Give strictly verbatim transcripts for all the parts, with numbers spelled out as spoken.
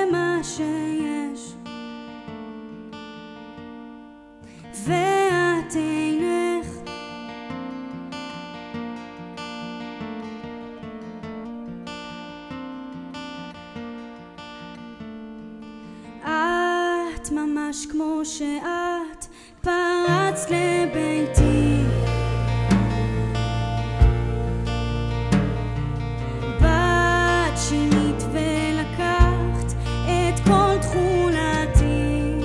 מה שיש, ואת אינך. את ממש כמו שאת פרצת לביתי, בת שינית ולקחת את כל תכונתי,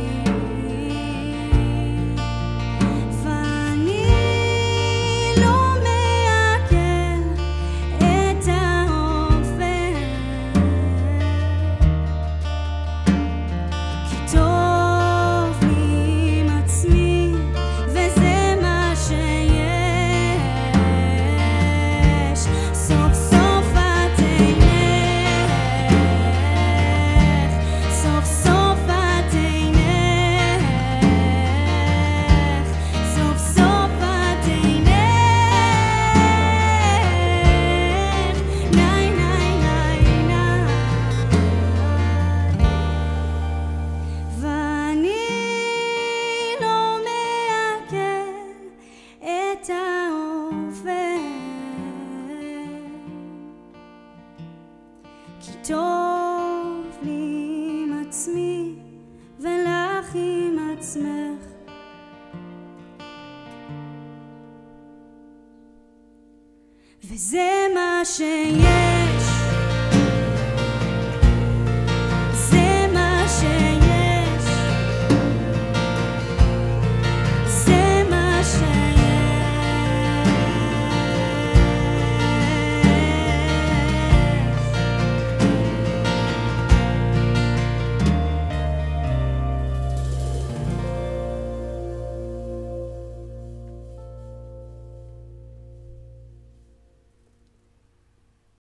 ואני לא מעכל את האופן, כי טוב לי עם עצמי וזה מה שיש. סוף סוף את אינך, סוף סוף את אינך, סוף סוף את אינך. ניי ניי ניי ניי, ואני לא מעכל את ההווה, כי טוב לי עם עצמי ולך עם עצמך, וזה מה שיש.